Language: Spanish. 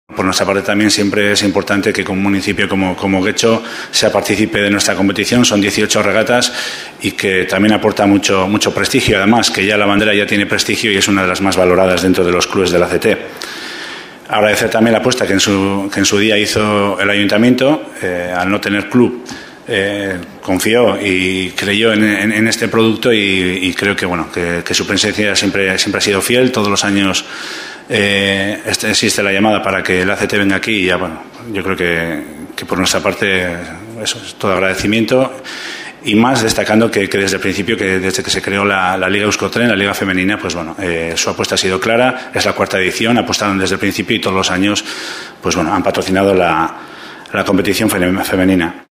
Por nuestra parte también siempre es importante que como municipio como Guecho sea partícipe de nuestra competición. Son 18 regatas y que también aporta mucho prestigio, además que ya la bandera ya tiene prestigio y es una de las más valoradas dentro de los clubes de la ACT. Agradecer también la apuesta que en su día hizo el ayuntamiento. Al no tener club confió y creyó en este producto y creo que su presencia siempre ha sido fiel. Todos los años existe la llamada para que el ACT venga aquí y ya, yo creo que por nuestra parte eso es todo agradecimiento y más destacando que desde el principio, que desde que se creó la Liga Euskotren, la Liga Femenina, su apuesta ha sido clara. Es la 4ª edición, apostaron desde el principio y todos los años han patrocinado la competición femenina.